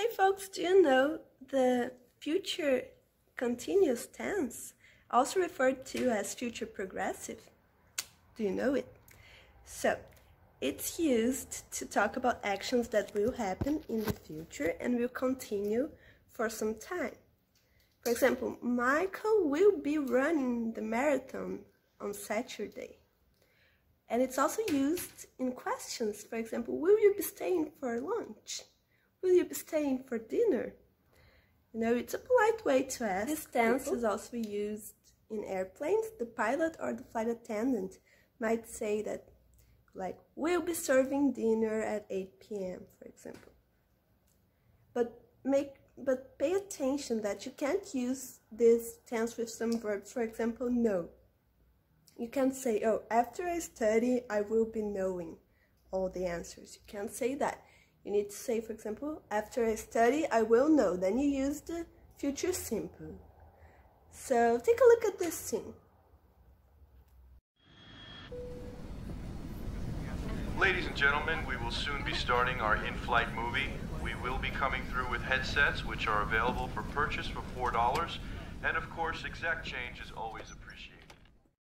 Hey folks, do you know the future continuous tense, also referred to as future progressive? Do you know it? So, it's used to talk about actions that will happen in the future and will continue for some time. For example, Michael will be running the marathon on Saturday. And it's also used in questions. For example, will you be staying for lunch? Will you be staying for dinner? You know, it's a polite way to ask. This tense is also used in airplanes. The pilot or the flight attendant might say that, like, we'll be serving dinner at 8 p.m., for example. But pay attention that you can't use this tense with some verbs. For example, know. You can't say, oh, after I study, I will be knowing all the answers. You can't say that. You need to say, for example, after I study, I will know. Then you use the future simple. So take a look at this scene. Ladies and gentlemen, we will soon be starting our in-flight movie. We will be coming through with headsets, which are available for purchase for $4. And of course, exact change is always appreciated.